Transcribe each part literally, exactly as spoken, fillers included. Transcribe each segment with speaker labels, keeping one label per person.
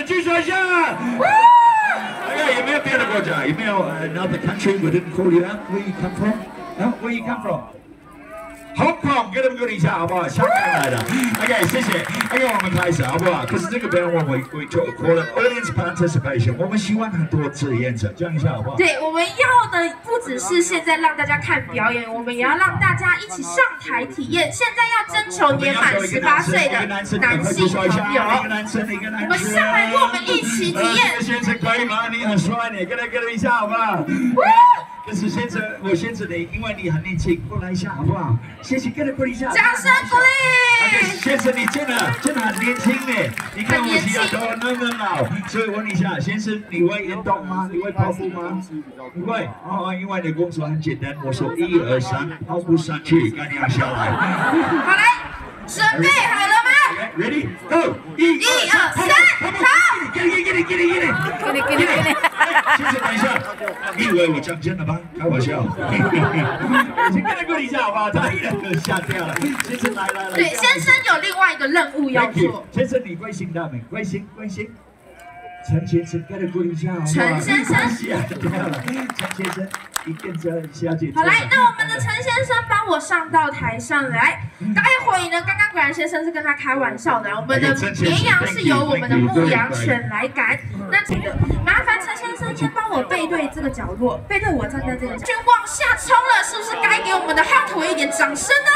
Speaker 1: 的举手一下。OK， 有没有别的国家？有没有 another country we didn't call you out? Where you come from? No, where you come from?Hong Kong， 给他们鼓励一下好不好？香港来的 ，OK， 谢谢。OK， 我们开始好不好？可是这个不要忘了，we to call it audience participation。我们希望很多志愿者，这样一下好不好？
Speaker 2: 对，我们要的不只是现在让大家看表演，我们也要让大家一起上台体验。现在要征求年满十八岁的男性朋友，我们上来跟我们一起体验。
Speaker 1: 先生可以吗？你很帅，你跟他跟他一下好不好？可是先生，我先生你，因为你很年轻，过来一下好不好？谢谢，给他鼓励一下。
Speaker 2: 掌声鼓励！
Speaker 1: 先生，你真的真的很年轻呢，你看我现在都那么老，所以问一下，先生，你会运动吗？你会跑步吗？不会哦，因为你的工作很简单，我说一二三，跑步上去，赶紧下来。
Speaker 2: 好来，准备好了吗
Speaker 1: ？Ready go！ 一、
Speaker 2: 二、三，好！
Speaker 1: 给你给你给你给你给你给你给你！先生，等一下，你以为我讲真的吗？开玩笑。先跟他过一下好不好？他一人吓掉了。先生来来来。
Speaker 2: 对，先生有另外一个任务要做。
Speaker 1: 先生，你关心他们，关心关心。陈先生，跟他过一下好不好？
Speaker 2: 陈先生。
Speaker 1: 吓掉了，陈先生。跟着小姐。
Speaker 2: 好来，那我们的陈先生帮我上到台上来。待会呢，刚刚果然先生是跟他开玩笑的，我们的绵羊是由我们的牧羊犬来赶。那这个麻烦陈先生先帮我背对这个角落，背对我站在这个角落，往下冲了，是不是该给我们的汉图一点掌声呢？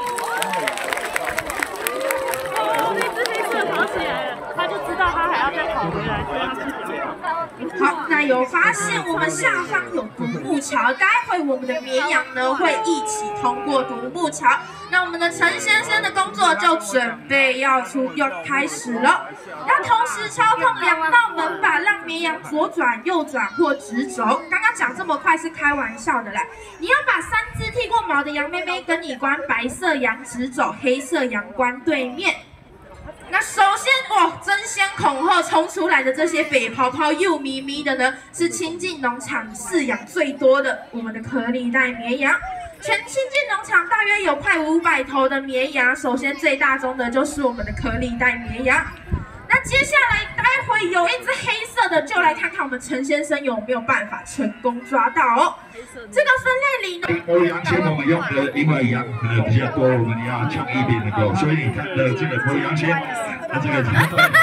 Speaker 3: 后面这黑色跑起来了，他就知道他还要再跑回来，所以他不接。
Speaker 2: 好，那有发现我们下方有独木桥，待会我们的绵羊呢会一起通过独木桥。那我们的陈先生的工作就准备要出要开始了，要同时操控两道门把，让绵羊左转、右转或直走。刚刚讲这么快是开玩笑的啦，你要把三只剃过毛的羊妹妹跟你关白色羊直走，黑色羊关对面。那首先，哇，争先恐后冲出来的这些北泡泡又咪咪的呢，是亲近农场饲养最多的我们的颗粒带绵羊。全亲近农场大约有快五百头的绵羊，首先最大宗的就是我们的颗粒带绵羊。那接下来，待会有一只黑色的，就来看看我们陈先生有没有办法成功抓到哦。这个分类里呢，
Speaker 1: 欧阳线我们用的因为羊呃比较多，我们要强一点的狗，所以你看的这个欧阳线，那这个。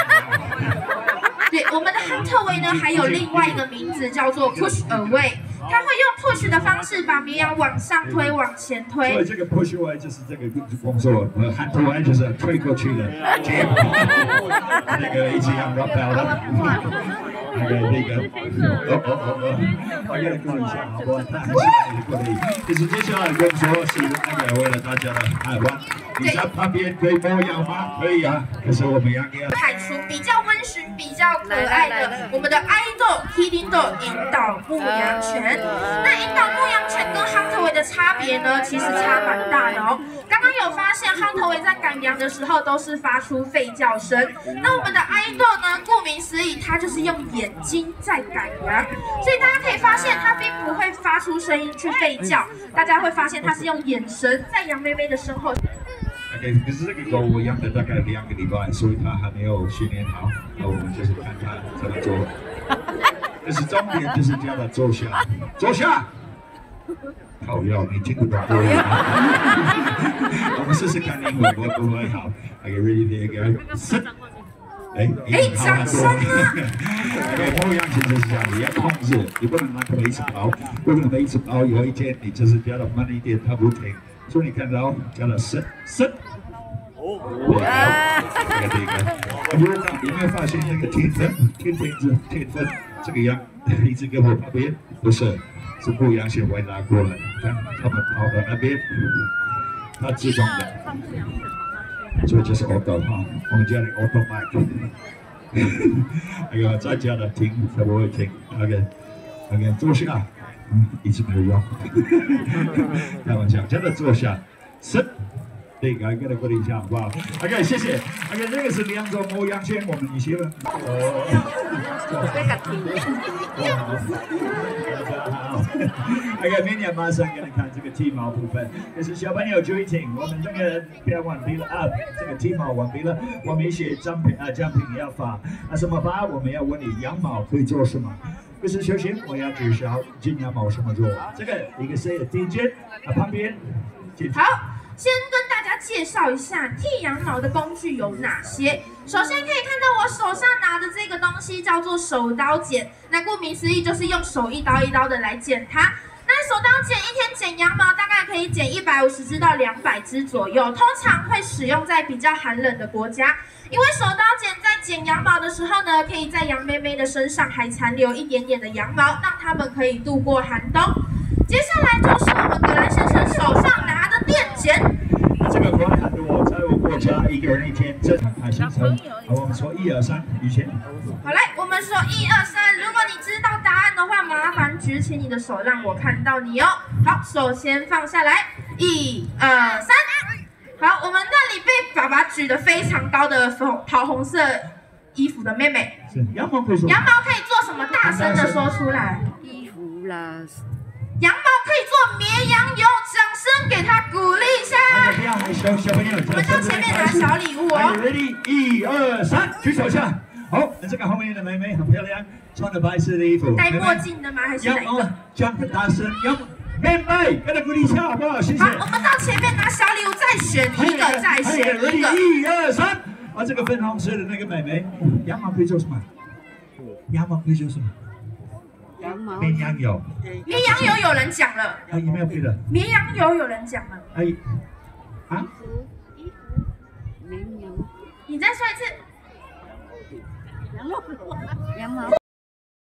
Speaker 2: 对，我们的 Hunterway 呢，还有另外一个名字叫做 Push Away， 它会用 push 的方式把绵羊往上推、往前推。
Speaker 1: 所以这个 Push Away 就是这个工作，呃 ，Hunterway 就是推过去的，接那个一只羊绕跑的，那个那个，哦哦哦哦，大家过一下好不好？那很谢谢你的鼓励。其实接下来工作是那个为了大家的海湾。你在旁边可以摸羊吗？可以啊，可是我们羊要
Speaker 2: 派出比较温驯、比较可爱的我们的 idol Kidding Dog 引导牧羊犬。那引导牧羊犬跟 Hunterway 的差别呢，其实差蛮大的哦。刚刚有发现 Hunterway 在赶羊的时候都是发出吠叫声，那我们的 idol 呢，顾名思义，它就是用眼睛在赶羊，所以大家可以发现它并不会发出声音去吠叫，大家会发现它是用眼神在羊妹妹的身后。
Speaker 1: OK， 可是这个狗我养了大概两个礼拜，所以它还没有训练好。那我们就是看它怎么做。可是重点就是叫它坐下，坐下。靠腰，你听不懂国语吗？我们试试看英文会不会好。OK， ready there go。sit。哎，
Speaker 2: 哎，掌声啊
Speaker 1: ！OK， 牧羊犬就是这样，你要控制，你不能让它们一直跑，不能一直跑。有一天你就是叫它慢一点，它不停。所以你看到叫它 sit sit。哦，这个这个，有有没有发现那个天分？天天子天分，这个羊一直跟我旁边，不是，是牧羊犬会拉过来，看他们跑到那边，它自动的。所以就是 auto 哈，我们叫你 auto bike。那个在家的停，才不会停。OK， OK， 坐下。嗯，一直没有用，开玩笑，叫他坐下，sit， 对，给给他鼓励一下，好不好 ？OK， 谢谢。OK， 这个是两种模样圈，我们一些人。哦。
Speaker 3: 这个题。
Speaker 1: OK， 明年马上给你看这个剃毛部分。可是小朋友注意听，我们这个不要完毕了啊，这个剃毛完毕了，我们一些奖品啊奖品要发。那什么发？我们要问你羊毛可以做什么？可是首先我要介绍剪羊毛怎么做。这个一个是第一件啊，旁边。
Speaker 2: 好。先跟大家介绍一下剃羊毛的工具有哪些。首先可以看到我手上拿的这个东西叫做手刀剪，那顾名思义就是用手一刀一刀的来剪它。那手刀剪一天剪羊毛大概可以剪一百五十只到两百只左右，通常会使用在比较寒冷的国家。因为手刀剪在剪羊毛的时候呢，可以在羊妹妹的身上还残留一点点的羊毛，让它们可以度过寒冬。接下来就是我们格兰先生手上拿的电剪，
Speaker 1: 这个快很多，在我国家一个人一天正常开行程。好，我们说一二三，以前。
Speaker 2: 好来，我们说一二三，如果你知道答案的话，麻烦举起你的手，让我看到你哦。好，手先放下来，一二三。好，我们那里被爸爸举得非常高的粉桃红色衣服的妹妹，
Speaker 1: 是羊毛可以说。
Speaker 2: 羊毛可以做什么？大声的说出来。
Speaker 3: 衣服啦。
Speaker 2: 羊毛可以做绵羊油，掌声给他鼓励一下。
Speaker 1: 不要害羞，小朋友。
Speaker 2: 我们到前面拿小礼物哦。
Speaker 1: Ready， 一二三，举手下。好，那这个后面的妹妹很漂亮，穿着白色的衣服。
Speaker 2: 戴墨镜的吗？还是哪一个？
Speaker 1: 讲很大声，羊妹妹，给他鼓励一下好不好？谢谢。
Speaker 2: 好，我们到前面拿小礼物，再选一个，再选一个。
Speaker 1: 一二三，啊，这个粉红色的那个妹妹，羊毛可以做什么？羊毛可以做什么？
Speaker 3: 羊毛。
Speaker 1: 绵羊油。
Speaker 2: 绵羊油有人讲了。
Speaker 1: 啊，有没有别的？
Speaker 2: 绵羊油有人讲了。
Speaker 1: 哎，啊？
Speaker 3: 衣服，绵羊。
Speaker 2: 你再说一次。
Speaker 3: 羊毛。羊毛。